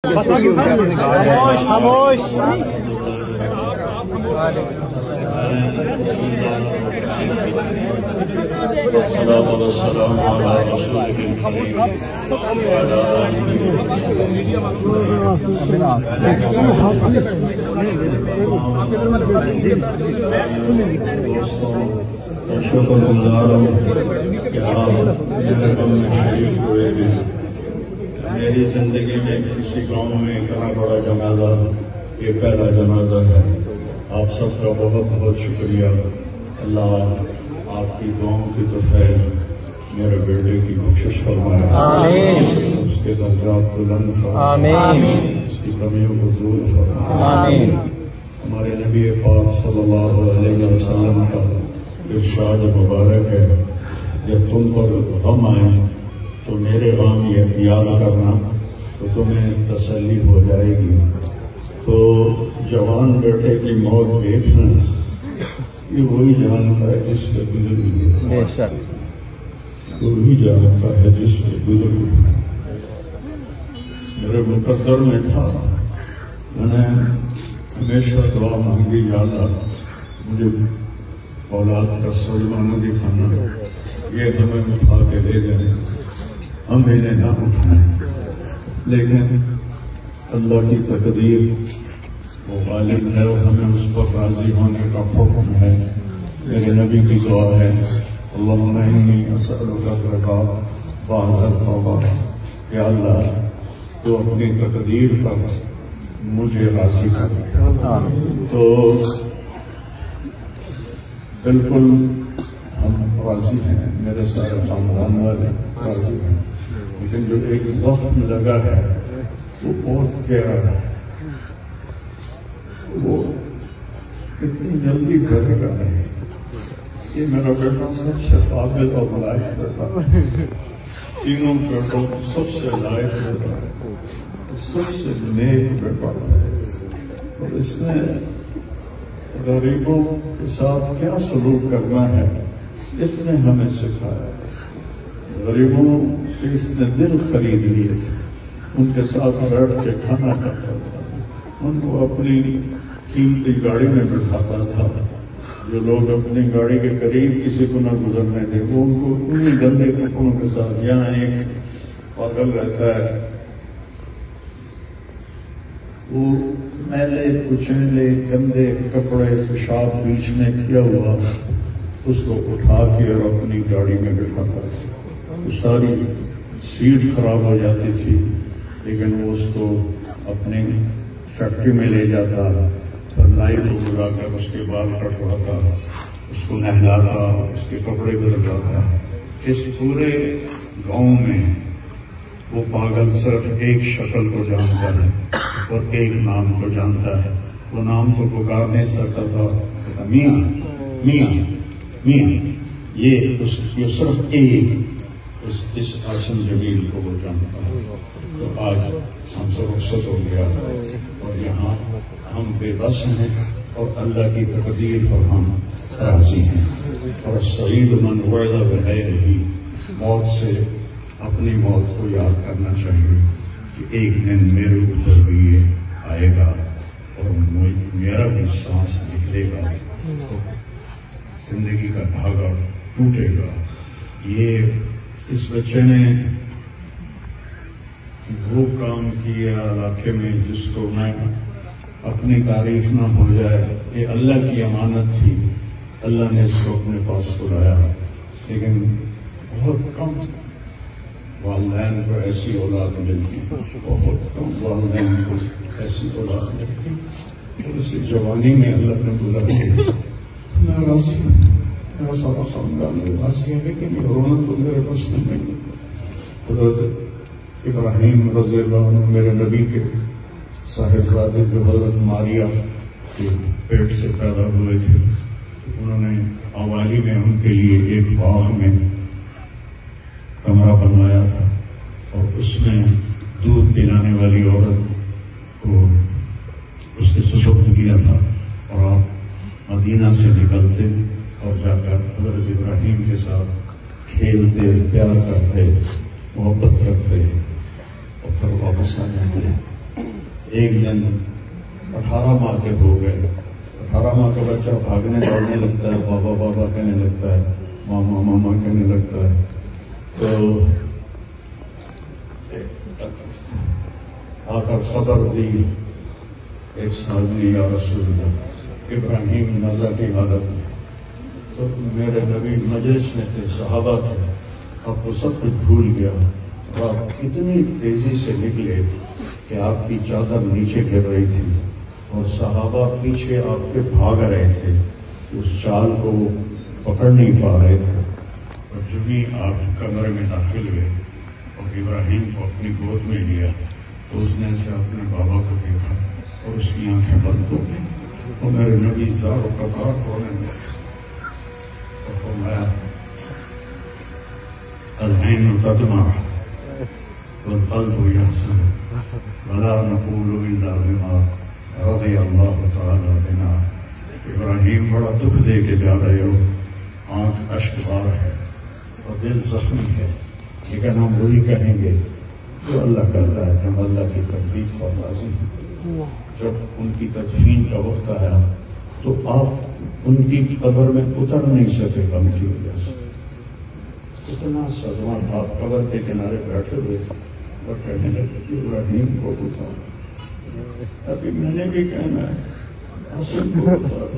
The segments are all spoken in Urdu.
خاموش والصلاة والسلام على رسول الكريم وعلى آله شکر گزار ہوں کہ آپ میرے غم میں شریک ہوئے ہیں. میری زندگی میں کسی گاؤں میں اتنا بڑا جنازہ یہ پہلا جنازہ ہے. آپ سب کا بہت بہت شکریہ. اللہ آپ کی دعاؤں کی تو خیر میرے بیٹے کی بخشش فرمائے. آمین. اس کے درجات بلند فرمائے. آمین. اس کی کمیوں کو دور فرمائے. آمین. ہمارے نبی پاک صلی اللہ علیہ وسلم کا ارشاد مبارک ہے جب تم پر غم آئے تو میرے غم یاد کرنا تو تمہیں تسلی ہو جائے گی. تو جوان بیٹے کی موت دیکھنا یہ وہی جانتا ہے جس پہ گزر ہوئی ہے. بے شک وہی جانتا ہے جس پہ گزر ہوئی ہے. میرے مقدر میں تھا. میں نے ہمیشہ دعا مانگی یا اللہ مجھے اولاد کا صدمہ نہ دکھانا. یہ ہمیں اٹھا کے لے گئے ہم انہیں نہ اٹھائیں. لیکن اللہ کی تقدیر وہ غالب ہے اور ہمیں اس پر راضی ہونے کا حکم ہے. میرے نبی کی دعا ہے اللہم انی اسألک رضاک بعد التوبہ. یا اللہ تو اپنی تقدیر پر مجھے راضی کر. تو بالکل ہم راضی ہیں. میرے سارے خاندان والے راضی ہیں. لیکن جو ایک زخم لگا ہے وہ بہت گہرا ہے. وہ اتنی جلدی گھرے گا نہیں. یہ میرا بیٹا سب سے قابل اور لائق بیٹا ہے. تینوں بیٹوں سب سے لائق بیٹا ہے. سب سے نیک بیٹا ہے. اور اس نے غریبوں کے ساتھ کیا سلوک کرنا ہے اس نے ہمیں سکھایا. غریبوں کے اس نے دل خرید لیے تھے. ان کے ساتھ بیٹھ کے کھانا کھاتا تھا. ان کو اپنی قیمتی گاڑی میں بٹھاتا تھا. جو لوگ اپنی گاڑی کے قریب کسی کو نہ گزرنے دے وہ ان کو انہیں گندے کپڑوں کے ساتھ یہاں ایک پاگل رہتا ہے وہ میلے کچیلے گندے کپڑے پیشاب بیچ میں کیا ہوا اس کو اٹھا کے اور اپنی گاڑی میں بٹھاتا تھا. وہ ساری سیٹ خراب ہو جاتی تھی لیکن وہ اس کو اپنی فیکٹری میں لے جاتا. نائی کو بلا کر اس کے بال کٹواتا, اس کو نہلاتا, اس کے کپڑے بدلواتا. اس پورے گاؤں میں وہ پاگل صرف ایک شکل کو جانتا ہے اور ایک نام کو جانتا ہے. وہ نام کو پکار نہیں سکتا تھا. میاں میاں میاں. یہ صرف ایک اس قاسم جمیل کو وہ جانتا ہے. تو آج ہم سے رخصت ہو گیا اور یہاں ہم بے بس ہیں اور اللہ کی تقدیر پر ہم راضی ہیں. اور سعید من وعد بغیرہ موت سے اپنی موت کو یاد کرنا چاہیے کہ ایک دن میرے اوپر بھی یہ آئے گا اور میرا بھی سانس نکلے گا. زندگی کا دھاگا ٹوٹے گا. یہ اس بچے نے وہ کام کیا علاقے میں جس کو میں اپنی تعریف نہ ہو جائے. یہ اللہ کی امانت تھی. اللہ نے اس کو اپنے پاس بلایا. لیکن بہت کم والدین کو ایسی اولاد ملتی. بہت کم والدین کو ایسی اولاد ملتی. اور اس کی جوانی میں اللہ نے بلایا. میں راضی ہوں. میرا سارا خاندان راضی ہے. لیکن رونا تو میرے بس میں نہیں. حضرت ابراہیم رضی اللہ عنہ میرے نبی کے صاحبزادے جو حضرت ماریہ کے پیٹ سے پیدا ہوئے تھے. انہوں نے آوالی میں ان کے لیے ایک باغ میں کمرہ بنوایا تھا اور اس میں دودھ پلانے والی عورت کو اس کے سپرد کیا تھا. اور آپ مدینہ سے نکلتے اور جا کر حضرت ابراہیم کے ساتھ کھیلتے, پیار کرتے, محبت کرتے اور پھر واپس آ جاتے. ایک دن 18 ماہ کے ہو گئے. 18 ماہ کا بچہ بھاگنے دوڑنے لگتا ہے, بابا بابا کہنے لگتا ہے, ماما ماما کہنے لگتا ہے. تو آ کر خبر دی ایک سادگی یا رسول اللہ, ابراہیم نزا کی حالت میں. تو میرے نبی مجلس میں تھے, صحابہ تھے, آپ کو سب کچھ بھول گیا اور آپ اتنی تیزی سے نکلے کہ آپ کی چادر نیچے گر رہی تھی اور صحابہ پیچھے آپ کے بھاگ رہے تھے. اس چال کو وہ پکڑ نہیں پا رہے تھے. اور جو ہی آپ کمرے میں داخل ہوئے اور ابراہیم کو اپنی گود میں لیا تو اس نے سے اپنے بابا کو دیکھا اور اس کی آنکھیں بند ہو گئی. اور میرے نبی زار و قطار ہونے میں اور فرمایا العین تدمع والقلب يحزن ولا نقول الا بما رضی اللہ تعالی بنا. ابراہیم بڑا دکھ دے کے جا رہے ہو, آنکھ اشک بار ہے اور دل زخمی ہے, لیکن ہم وہی کہیں گے جو اللہ کرتا ہے. ہم اللہ کی تقدیر پر راضی ہیں. جب ان کی تدفین کا وقت آیا تو آپ ان کی قبر میں اتر نہیں سکے غم کی وجہ سے. اتنا صدمہ تھا, قبر کے کنارے بیٹھے ہوئے تھے اور کہنے لگے ابراہیم کو اتار. ابھی میں نے بھی کہنا ہے حسن کو اتار.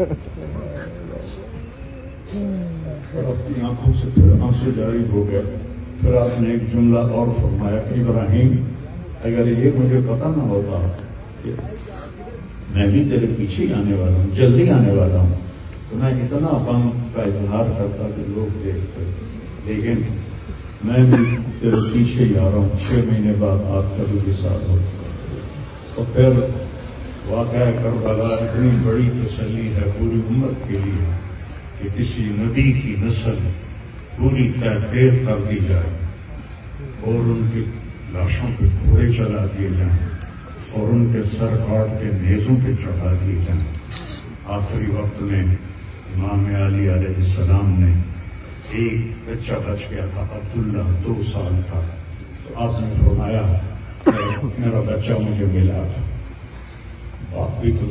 اور اپنی آنکھوں سے پھر آنسو جاری ہو گیا. پھر آپ نے ایک جملہ اور فرمایا کہ ابراہیم اگر یہ مجھے پتا نہ ہوتا کہ میں بھی تیرے پیچھے آنے والا ہوں, جلدی آنے والا ہوں, تو میں اتنا غم کا اظہار کرتا کہ لوگ دیکھتے. لیکن میں بھی تیرے پیچھے ہی آ رہا ہوں. 6 مہینے بعد آپ کا بھی وصال ہو. تو پھر واقعہ کربلا اتنی بڑی تسلی ہے پوری امت کے لیے کہ کسی نبی کی نسل پوری تحقیر کر دی جائے اور ان کی لاشوں پہ گھوڑے چلا دیے جائیں اور ان کے سر کاٹ کے نیزوں پہ چڑھا دیے جائیں. آخری وقت میں امام علی علیہ السلام نے ایک بچہ بچ گیا تھا, عبداللہ 2 سال کا. تو آپ نے فرمایا میرا بچہ مجھے ملا تھا. باپ بھی تو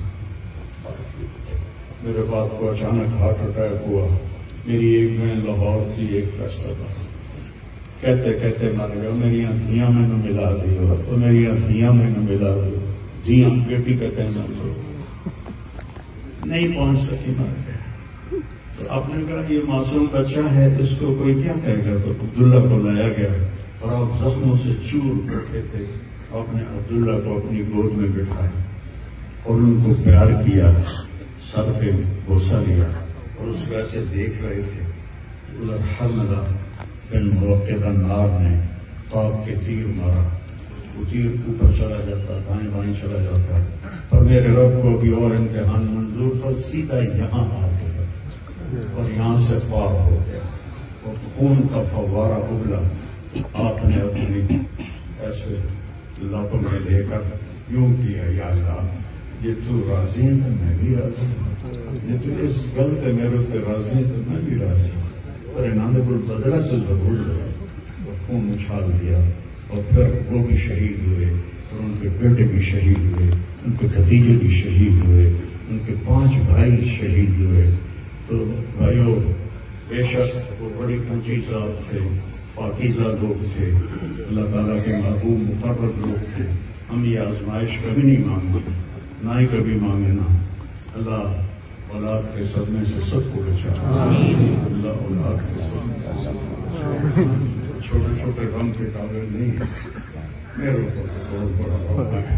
میرے باپ کو اچانک ہارٹ اٹیک ہوا. میری ایک بہن لاہور تھی, ایک فیصلہ تھا, کہتے کہتے مر گیا. میری دھیاں میں نہ ملا دی اور میری دھیاں میں نہ ملا دی. دھیاں بیٹی کہتے ہیں نہیں پہنچ سکی, مر گیا. تو آپ نے کہا یہ معصوم بچہ ہے, اس کو کوئی کیا کہے گا. تو عبداللہ کو لایا گیا اور آپ زخموں سے چور بیٹھے تھے. آپ نے عبداللہ کو اپنی گود میں بٹھایا اور ان کو پیار کیا, سر پہ بوسہ لیا اور اس کو ایسے دیکھ رہے تھے. ادھر حمزہ بن موقدہ نار نے تاپ کے تیر مارا. وہ تیر اوپر چلا جاتا, دائیں بائیں چلا جاتا, اور میرے رب کو بھی اور امتحان منظور تھا. سیدھا یہاں آ گیا اور یہاں سے پار ہو گیا اور خون کا فوارہ ابلا. آپ نے اپنی ایسے لاتوں میں لے کر یوں کیا, یا اللہ یہ تو راضی ہے تو میں بھی راضی ہوں, یہ تو اس گل پہ میرے پہ راضی ہے تو میں بھی راضی ہوں. اور انہوں نے بدلا تو ضرور لگا اور خون اچھال دیا. اور پھر وہ بھی شہید ہوئے اور ان کے بیٹے بھی شہید ہوئے, ان کے بھتیجے بھی شہید ہوئے, ان کے 5 بھائی شہید ہوئے. تو بھائیوں, بے شک وہ بڑی کنچی صاحب تھے, پاکیزہ لوگ تھے, اللہ تعالیٰ کے محبوب مقرر لوگ تھے. ہم یہ آزمائش کبھی نہیں مانگتے, نہ ہی کبھی مانگنا. اللہ اولاد کے صدمے سے سب کو بچا. اللہ اولاد کے صدمے سے سب کو بچا. چھوٹے چھوٹے غم کے قابل نہیں, میرے اوپر بہت بڑا غم ہے.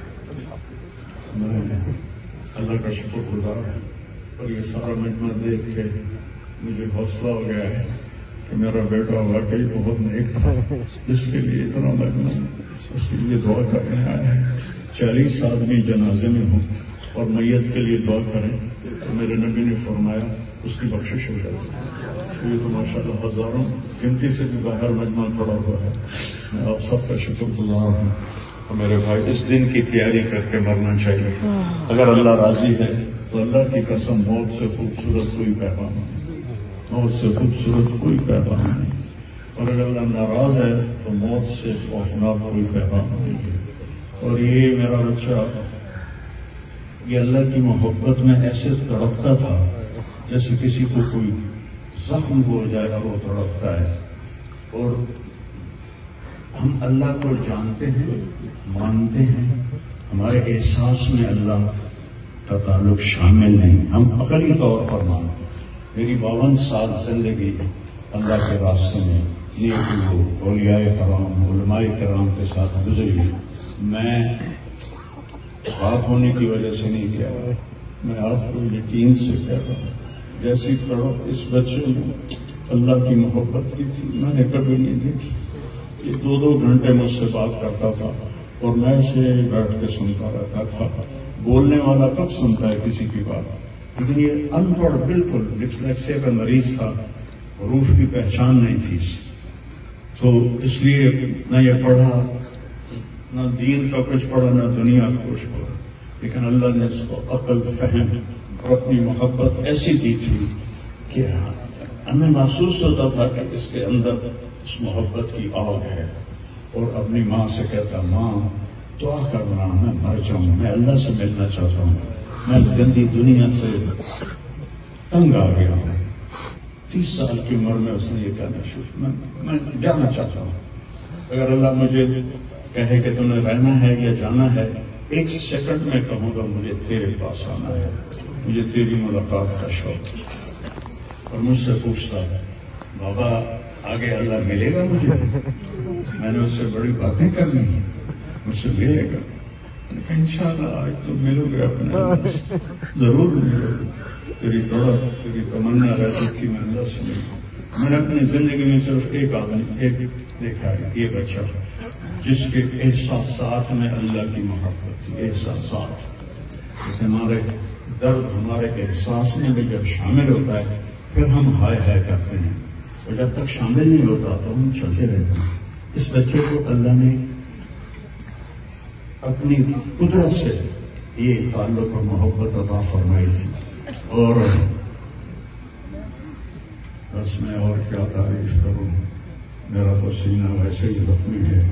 میں اللہ کا شکر گزار ہوں اور یہ سارا مجمع دیکھ کے مجھے حوصلہ ہو گیا ہے کہ میرا بیٹا واقعی بہت نیک تھا. اس کے لیے اتنا مجمع اس کے لیے دعا کرنے آیا ہے. 40 آدمی جنازے میں ہوں اور میت کے لیے دعا کریں تو میرے نبی نے فرمایا اس کی بخشش ہو جاتی ہے. یہ تو ماشاءاللہ ہزاروں گنتی سے بھی باہر مجمع پڑا ہوا ہے. میں آپ سب کا شکر گزار ہوں. اور میرے بھائی اس دن کی تیاری کر کے مرنا چاہیے. اگر اللہ راضی ہے تو اللہ کی قسم موت سے خوبصورت کوئی پیغام نہیں, موت سے خوبصورت کوئی پیغام نہیں. اور اگر اللہ ناراض ہے تو موت سے خوفناک کوئی پیغام نہیں ہے. اور یہ میرا بچہ یہ اللہ کی محبت میں ایسے تڑپتا تھا جیسے کسی کو کوئی زخم ہو جائے اور وہ تڑپتا ہے. اور ہم اللہ کو جانتے ہیں، مانتے ہیں، ہمارے احساس میں اللہ کا تعلق شامل نہیں، ہم عقلی طور پر مانتے ہیں. میری 52 سال زندگی اللہ کے راستے میں نیک لوگ، اولیاء کرام، علماء کرام کے ساتھ گزری. میں بات ہونے کی وجہ سے نہیں کہہ رہا، میں آپ کو یقین سے کہہ رہا ہوں. جیسی تڑپ اس بچے میں اللہ کی محبت کی تھی میں نے کبھی نہیں دیکھی. یہ 2 گھنٹے مجھ سے بات کرتا تھا اور میں اسے بیٹھ کے سنتا رہتا تھا. بولنے والا کب سنتا ہے کسی کی بات؟ لیکن یہ ان پڑھ بالکل ڈسلیکسیا کا مریض تھا، حروف کی پہچان نہیں تھی. تو اس لیے نہ یہ پڑھا، نہ دین کا کچھ پڑھا، نہ دنیا کا کچھ پڑھا. لیکن اللہ نے اس کو عقل، فہم اور اپنی محبت ایسی دی تھی کہ ہمیں محسوس ہوتا تھا کہ اس کے اندر اس محبت کی آگ ہے. اور اپنی ماں سے کہتا، ماں دعا کرنا میں مر جاؤں، میں اللہ سے ملنا چاہتا ہوں، میں اس گندی دنیا سے تنگ آ گیا ہوں. 30 سال کی عمر میں اس نے یہ کہنا شروع، میں جانا چاہتا ہوں. اگر اللہ مجھے کہے کہ تمہیں رہنا ہے یا جانا ہے، 1 سیکنڈ میں کہوں گا مجھے تیرے پاس آنا ہے، مجھے تیری ملاقات کا شوق ہے. اور مجھ سے پوچھتا ہے، بابا آگے اللہ ملے گا مجھے؟ میں نے اس سے بڑی باتیں کرنی ہیں، مجھ سے ملے گا. میں نے کہا انشاءاللہ آج تم ملو گے اپنے اللہ سے، ضرور ملو گے. تیری تڑپ، تیری تمنا رہتی تھی میں اللہ سے ملوں. میں نے اپنی زندگی میں صرف ایک آدمی ایک دیکھا ہے، یہ بچہ جس کے احساسات میں اللہ کی محبت تھی. احساسات جیسے ہمارے درد ہمارے احساس میں بھی جب شامل ہوتا ہے پھر ہم ہائے ہائے کرتے ہیں، اور جب تک شامل نہیں ہوتا تو ہم چلتے رہتے ہیں. اس بچے کو اللہ نے اپنی قدرت سے یہ تعلق اور محبت عطا فرمائی تھی. اور بس میں اور کیا تعریف کروں، میرا تو سینہ ویسے ہی زخمی ہے.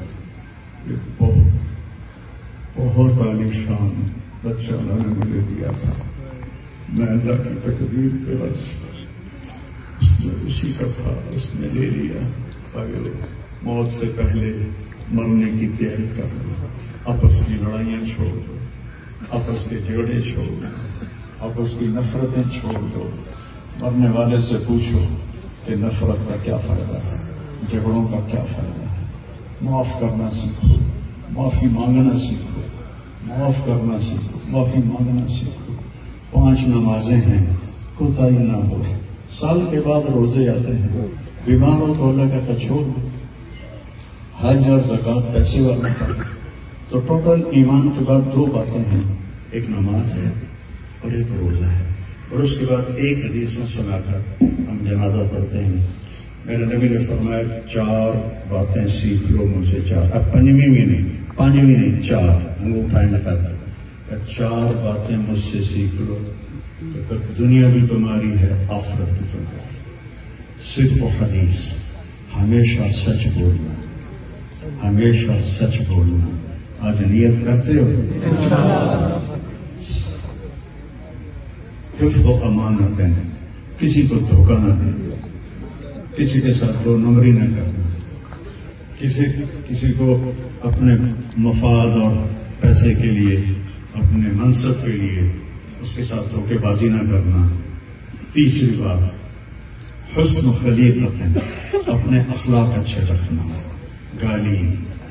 بہت عالیشان بچہ اللہ نے مجھے دیا تھا. میں اللہ کی تقدیر پہ بس اس نے اسی کا تھا، اس نے لے لیا. اگر موت سے پہلے مرنے کی تیاری کر لو، آپس کی لڑائیاں چھوڑ دو، آپس کے جھگڑے چھوڑ دو، آپس کی نفرتیں چھوڑ دو. مرنے والے سے پوچھو کہ نفرت کا کیا فائدہ ہے، جھگڑوں کا کیا فائدہ ہے. معاف کرنا سیکھو، معافی مانگنا سیکھو، معاف کرنا سیکھو، معافی مانگنا سیکھو. 5 نمازیں ہیں، کوتاہی نہ ہو. سال کے بعد روزے آتے ہیں، بیمار ہو تو اللہ کا چھوڑ دو. حج اور زکوٰۃ پیسے والا کا. تو ٹوٹل ایمان کے بعد 2 باتیں ہیں، ایک نماز ہے اور ایک روزہ ہے. اور اس کے بعد ایک حدیث میں سنا کر ہم جنازہ پڑھتے ہیں. میرے نبی نے فرمایا 4 باتیں سیکھ لو مجھ سے. 4 اب 5ویں بھی نہیں، 5ویں نہیں، 4 انگوٹھا لگا کر 4 باتیں مجھ سے سیکھ لو تو پھر دنیا بھی تمہاری ہے، آخرت بھی تمہاری. صدق و حدیث، ہمیشہ سچ بولنا، ہمیشہ سچ بولنا. آج نیت کرتے ہو؟ حفظ و امانت ہے، کسی کو دھوکہ نہ دیں، کسی کے ساتھ 2 نمبری نہ کرنا، کسی کو اپنے مفاد اور پیسے کے لیے، اپنے منصب کے لیے اس کے ساتھ دھوکے بازی نہ کرنا. تیسری بات حسن خلیقت ہے، اپنے اخلاق اچھے رکھنا. گالی،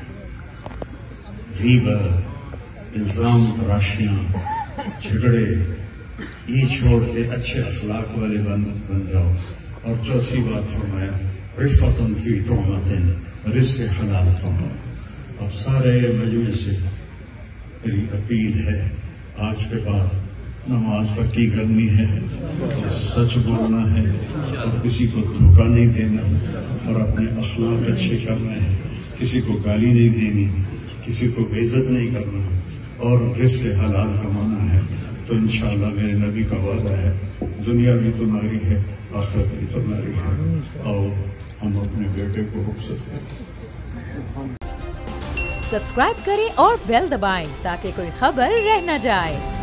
غیبت، الزام تراشیاں، جھگڑے یہ چھوڑ کے اچھے اخلاق والے بن جاؤ. اور چوتھی بات فرمایا رفقۃ فی طعمۃ، رزق حلال کماؤ. اب سارے مجمع سے میری اپیل ہے، آج کے بعد نماز پکی کرنی ہے، سچ بولنا ہے، اور کسی کو دھوکہ نہیں دینا، اور اپنے اخلاق اچھے کرنا ہے. کسی کو گالی نہیں دینی، کسی کو بے عزت نہیں کرنا، اور رزق حلال کمانا ہے. تو انشاءاللہ میرے نبی کا وعدہ ہے، دنیا بھی تمہاری ہے، آخرت بھی تمہاری ہے. اور ہم اپنے بیٹے کو رخصت کریں. सब्सक्राइब करें और बेल दबाएं ताकि कोई खबर रह न जाए।